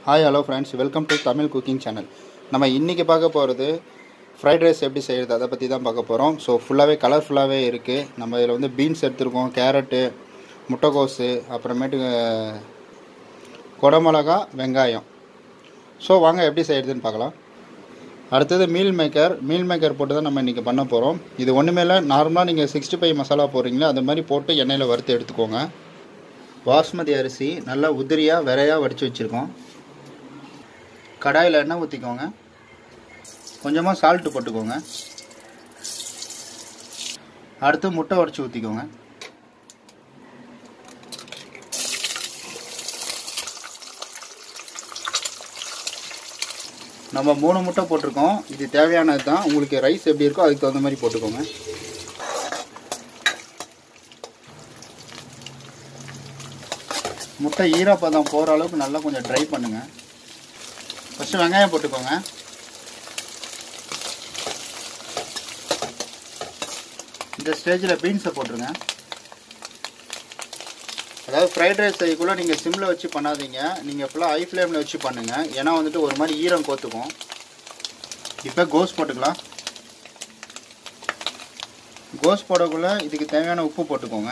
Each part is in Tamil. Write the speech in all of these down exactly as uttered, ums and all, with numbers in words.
Hi, hello friends, welcome to Tamil Cooking Channel. நம்ம இன்னைக்கு பார்க்க போகிறது ஃப்ரைட் ரைஸ் எப்படி செய்கிறது அதை பற்றி தான் பார்க்க போகிறோம். ஸோ ஃபுல்லாகவே கலர்ஃபுல்லாகவே இருக்குது. நம்ம இதில் வந்து பீன்ஸ் எடுத்துருக்கோம், கேரட்டு, முட்டைக்கோஸு, அப்புறமேட்டு குடமிளகா, வெங்காயம். ஸோ வாங்க எப்படி செய்கிறதுன்னு பார்க்கலாம். அடுத்தது மீல் மேக்கர் மீல் மேக்கர் போட்டு தான் நம்ம இன்றைக்கி பண்ண போகிறோம். இது ஒன்றுமே இல்லை, நார்மலாக நீங்கள் சிக்ஸ்டி ஃபைவ் மசாலா போடுறீங்களா அது மாதிரி போட்டு எண்ணெயில் வறுத்து எடுத்துக்கோங்க. பாஸ்மதி அரிசி நல்லா உதிரியாக விரையாக வடித்து வச்சுருக்கோம். கடாயில் எண்ணெய் ஊற்றிக்கோங்க, கொஞ்சமாக சால்ட்டு போட்டுக்கோங்க. அடுத்து முட்டை உடைச்சி ஊற்றிக்கோங்க. நம்ம மூணு முட்டை போட்டிருக்கோம், இது தேவையானது தான். உங்களுக்கு ரைஸ் எப்படி இருக்கோ அதுக்கு தகுந்த மாதிரி போட்டுக்கோங்க. முட்டை ஈரப்பதம் போகிற அளவுக்கு நல்லா கொஞ்சம் ட்ரை பண்ணுங்கள். ஃபஸ்ட்டு வெங்காயம் போட்டுக்கோங்க. இந்த ஸ்டேஜில் பீன்ஸை போட்டுருங்க. அதாவது ஃப்ரைட் ரைஸ் செய்யக்குள்ளே நீங்கள் சிம்மில் வச்சு பண்ணாதீங்க, நீங்கள் ஃபுல்லாக ஹை ஃப்ளேமில் வச்சு பண்ணுங்கள். ஏன்னா வந்துட்டு ஒரு மாதிரி ஈரம் கோத்துக்கும். இப்போ கோஸ் போட்டுக்கலாம். கோஸ் போடக்குள்ளே இதுக்கு தேவையான உப்பு போட்டுக்கோங்க.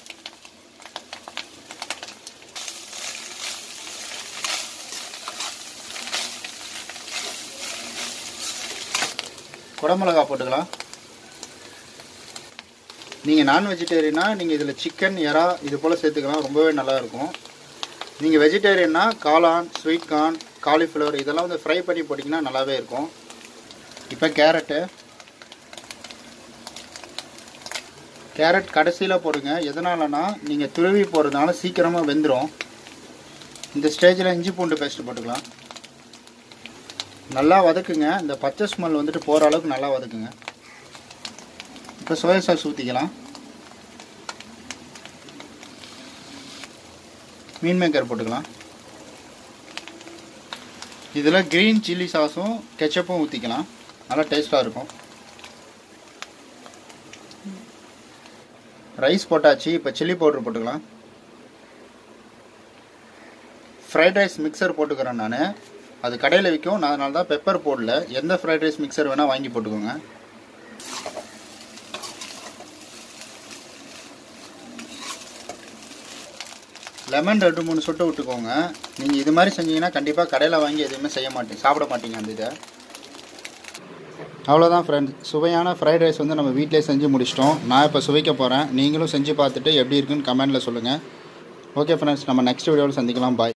குடமிளகா போட்டுக்கலாம். நீங்கள் நான் வெஜிடேரியனா நீங்கள் இதில் சிக்கன், எறா இது போல் சேர்த்துக்கலாம், ரொம்பவே நல்லாயிருக்கும். நீங்கள் வெஜிடேரியன்னா காளான், ஸ்வீட் கார்ன், காலிஃப்ளவர் இதெல்லாம் வந்து ஃப்ரை பண்ணி போட்டிங்கன்னா நல்லாவே இருக்கும். இப்போ கேரட்டு கேரட் கடைசியில் போடுங்க. எதனாலனா நீங்கள் துருவி போடுறதுனால சீக்கிரமாக வெந்துடும். இந்த ஸ்டேஜில் இஞ்சி பூண்டு பேஸ்ட்டு போட்டுக்கலாம். நல்லா வதக்குங்க. இந்த பச்சை ஸ்மெல் வந்துட்டு போகிற அளவுக்கு நல்லா வதக்குங்க. இப்போ சோயா சாஸ் ஊற்றிக்கலாம். மீன் மேக்கர் போட்டுக்கலாம். இதில் க்ரீன் சில்லி சாஸும் கெச்சப்பும் ஊற்றிக்கலாம், நல்லா டேஸ்ட்டாக இருக்கும். ரைஸ் போட்டாச்சு. இப்போ சில்லி பவுட்ரு போட்டுக்கலாம். ஃப்ரைட் ரைஸ் மிக்சர் போட்டுக்கிறேன் நான், அது கடையில் விற்கும், நான் அதனால தான் பெப்பர் போடல. எந்த ஃப்ரைட் ரைஸ் மிக்சர் வேணால் வாங்கி போட்டுக்கோங்க. லெமன் ரெண்டு மூணு சொட்டு விட்டுக்கோங்க. நீங்கள் இது மாதிரி செஞ்சீங்கன்னா கண்டிப்பாக கடையில் வாங்கி எதுவுமே செய்ய மாட்டீங்க, சாப்பிட மாட்டீங்க அந்த இதை. அவ்வளோதான் ஃப்ரெண்ட்ஸ், சுவையான ஃப்ரைட் ரைஸ் வந்து நம்ம வீட்டிலே செஞ்சு முடிச்சிட்டோம். நான் இப்போ சுவைக்க போகிறேன். நீங்களும் செஞ்சு பார்த்துட்டு எப்படி இருக்குன்னு கமெண்டில் சொல்லுங்கள். ஓகே ஃப்ரெண்ட்ஸ், நம்ம நெக்ஸ்ட் வீடியோவில் சந்திக்கலாம். பாய்.